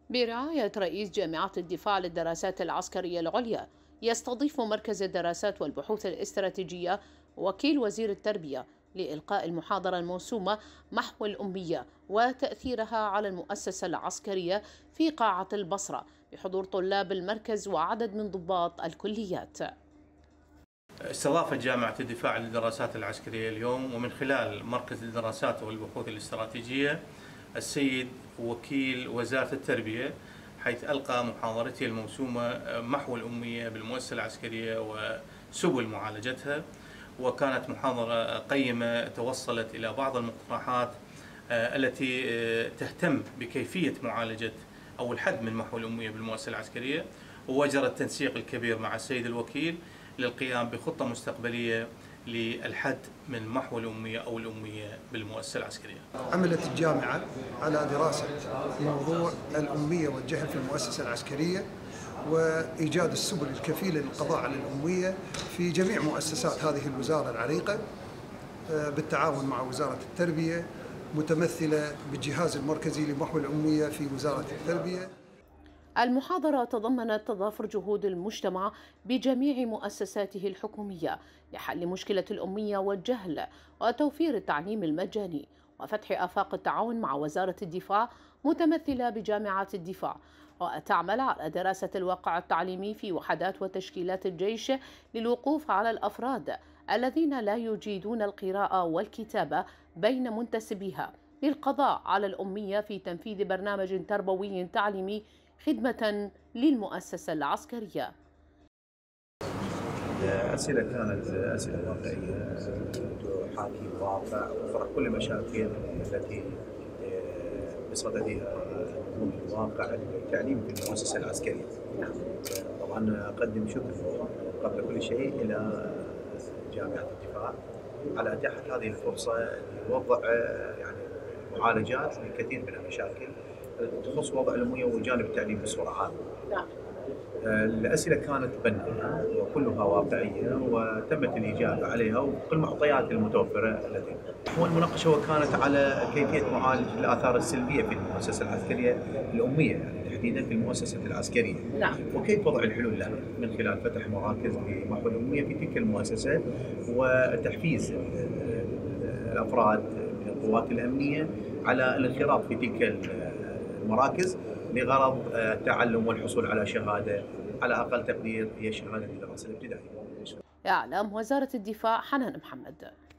برعاية رئيس جامعة الدفاع للدراسات العسكرية العليا، يستضيف مركز الدراسات والبحوث الاستراتيجية وكيل وزير التربية لإلقاء المحاضرة الموسومة محو الأمية وتأثيرها على المؤسسة العسكرية في قاعة البصرة، بحضور طلاب المركز وعدد من ضباط الكليات. استضافت جامعة الدفاع للدراسات العسكرية اليوم ومن خلال مركز الدراسات والبحوث الاستراتيجية السيد وكيل وزارة التربية، حيث ألقى محاضرته الموسومة محو الأمية بالمؤسسة العسكرية وسبل معالجتها، وكانت محاضرة قيمة توصلت إلى بعض المقترحات التي تهتم بكيفية معالجة أو الحد من محو الأمية بالمؤسسة العسكرية، ووجر التنسيق الكبير مع السيد الوكيل للقيام بخطة مستقبلية للحد من محو الأمية أو الأمية بالمؤسسة العسكرية. عملت الجامعة على دراسة موضوع الأمية والجهل في المؤسسة العسكرية وإيجاد السبل الكفيلة للقضاء على الأمية في جميع مؤسسات هذه الوزارة العريقة بالتعاون مع وزارة التربية، متمثلة بالجهاز المركزي لمحو الأمية في وزارة التربية. المحاضرة تضمنت تضافر جهود المجتمع بجميع مؤسساته الحكومية لحل مشكلة الأمية والجهل وتوفير التعليم المجاني، وفتح آفاق التعاون مع وزارة الدفاع متمثلة بجامعة الدفاع، وتعمل على دراسة الواقع التعليمي في وحدات وتشكيلات الجيش للوقوف على الأفراد الذين لا يجيدون القراءة والكتابة بين منتسبيها، للقضاء على الأمية في تنفيذ برنامج تربوي تعليمي خدمة للمؤسسة العسكرية. الأسئلة كانت أسئلة واقعية تحاكي الواقع وتطرح كل المشاكل التي بصددها الواقع التعليمي في المؤسسة العسكرية. طبعا أقدم شكر قبل كل شيء إلى جامعة الدفاع على إتاحة هذه الفرصة لوضع يعني معالجات لكثير من المشاكل تخص وضع الأمية والجانب التعليمي بصورة عامة. الأسئلة كانت بناءة وكلها واقعية وتمت الإجابة عليها وكل المعطيات المتوفرة لدينا. والمناقشة وكانت على كيفية معالجة الآثار السلبية في المؤسسة العسكرية الأمية، يعني تحديدا في المؤسسة العسكرية. وكيف وضع الحلول لها من خلال فتح مراكز لمحو الأمية في تلك المؤسسة وتحفيز الأفراد من القوات الأمنية على الانخراط في تلك المراكز لغرض التعلم والحصول على شهادة على أقل تقدير هي شهادة الدراسة الابتدائية. إعلام وزارة الدفاع حنان محمد.